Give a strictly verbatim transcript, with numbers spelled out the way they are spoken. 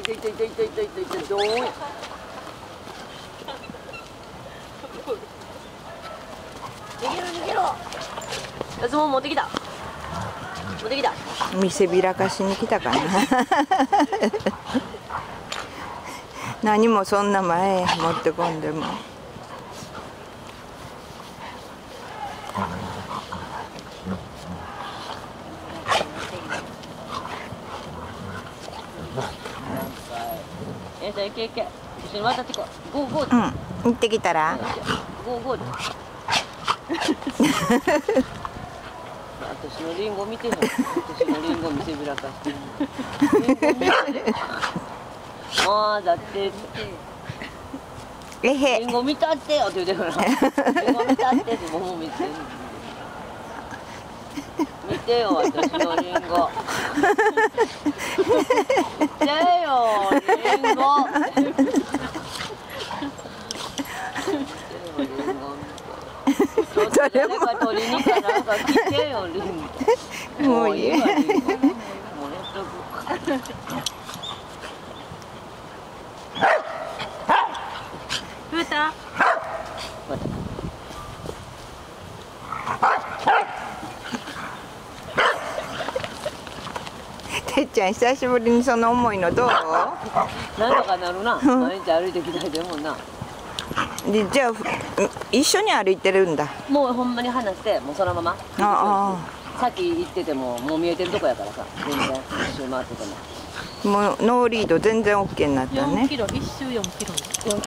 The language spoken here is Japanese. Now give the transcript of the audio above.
いていていていていていていてどうや。逃げろ逃げろ。やつも持ってきた。持ってきた。 見せびらかしに来たかな。何もそんな前へ持ってこんでも。 え、じゃあ行け行け。一緒に渡ってこい。ゴーゴー。 うん、行ってきたら。 ゴーゴー。私のリンゴ見てる。私のリンゴ見せびらかしてる。リンゴ見てる。ああ、だって。 えへ。 リンゴ見たってよって言うてるから。リンゴ見たってってもう見てる。見てよ、私のリンゴ。見てよ、リンゴ。誰か取りに行かなんか来てよ、リンゴ。もういいわ、リンゴ。もうやっとく。 ふうた。 てっちゃん久しぶりにその重いのどう？ なんとかなるな。毎日歩いてきたいでもな。 でじゃあ一緒に歩いてるんだ。 もうほんまに離してもうそのまま。 ああ。先行っててももう見えてるとこやからさ。全然一周回ってても。 もうノーリード全然オッケーになったね。 よんキロ、一周よんキロ。